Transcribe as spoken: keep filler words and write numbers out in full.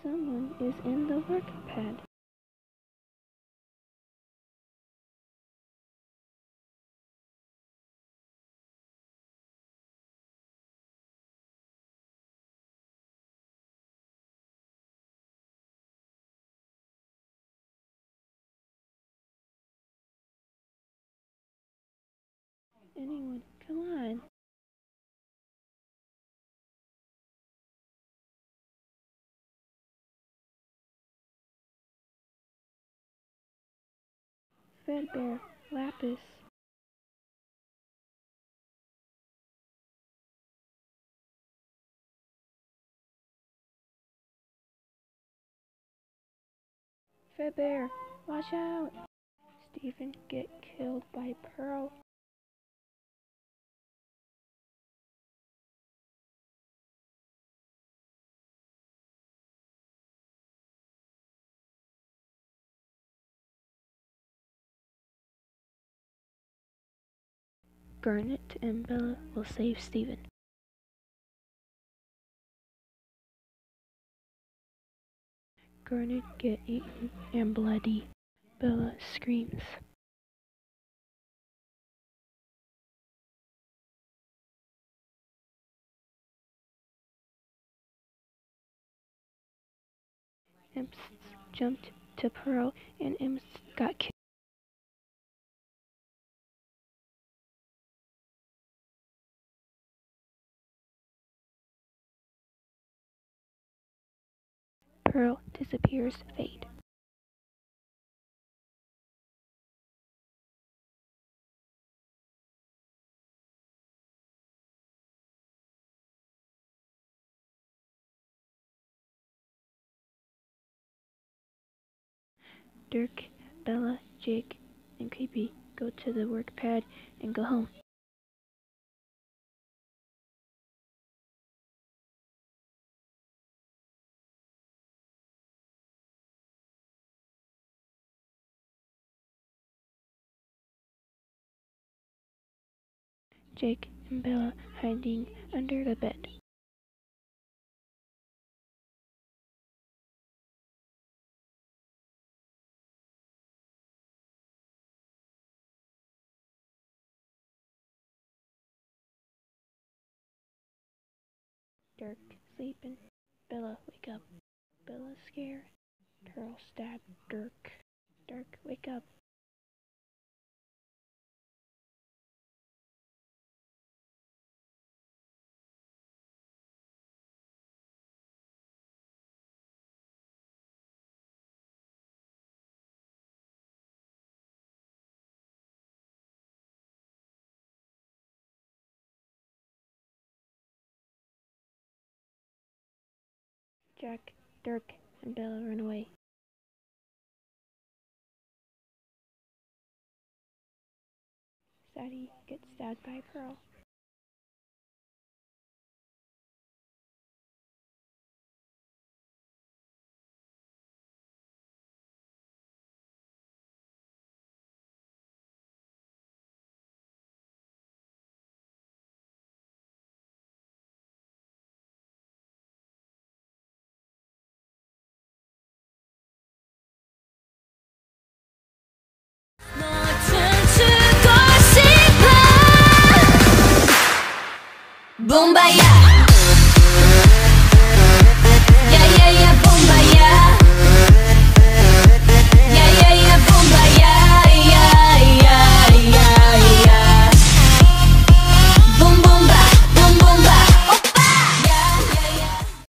Someone is in the work pad. Anyone, come on. Fredbear, Lapis. Fredbear, watch out! Steven get killed by Pearl. Garnet and Bella will save Steven. Garnet get eaten and bloody. Bella screams. Imps jumped to Pearl and Imps got killed. Pearl disappears fade. Dirk, Bella, Jake, and Creepy go to the work pad and go home. Jake and Bella hiding under the bed. Dirk sleeping. Bella wake up. Bella scared. Pearl stab Dirk. Dirk wake up. Jack, Dirk, and Bella run away. Sadie gets stabbed by Pearl. Boom, baya.